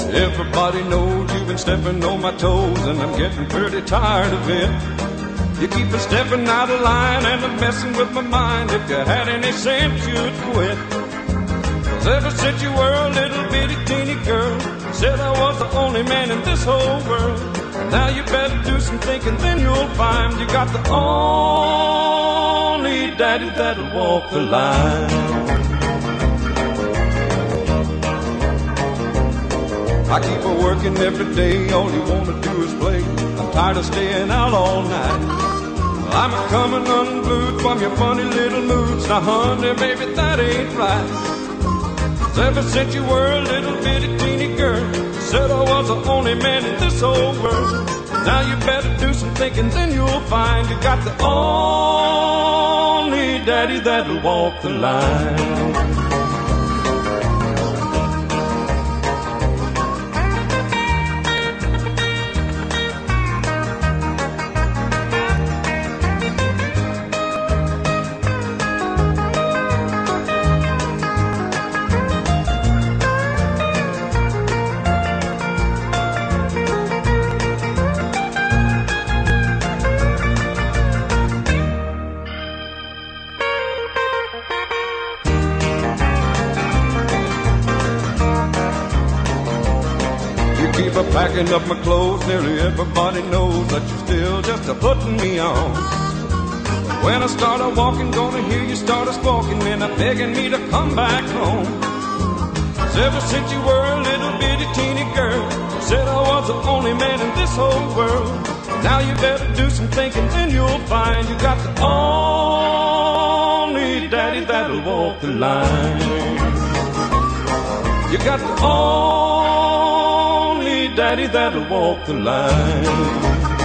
Everybody knows you've been stepping on my toes, and I'm getting pretty tired of it. You keep stepping out of line and I'm messing with my mind. If you had any sense, you'd quit. 'Cause ever since you were a little bitty teeny girl, you said I was the only man in this whole world. Now you better do some thinking, then you'll find you got the only daddy that'll walk the line. I keep a working every day, all you wanna do is play. I'm tired of staying out all night. I'm a coming unglued from your funny little moods. Now honey, baby, that ain't right. 'Cause ever since you were a little bitty teeny girl, you said I was the only man in this whole world. Now you better do some thinking, then you'll find you got the only daddy that'll walk the line. Keep a packing up my clothes, nearly everybody knows that you're still just a putting me on. When I start a walking, gonna hear you start a squawking and a begging me to come back home. 'Cause ever since you were a little bitty teeny girl, you said I was the only man in this whole world. Now you better do some thinking, then you'll find you got the only daddy that'll walk the line. You got the only daddy that'll walk the line.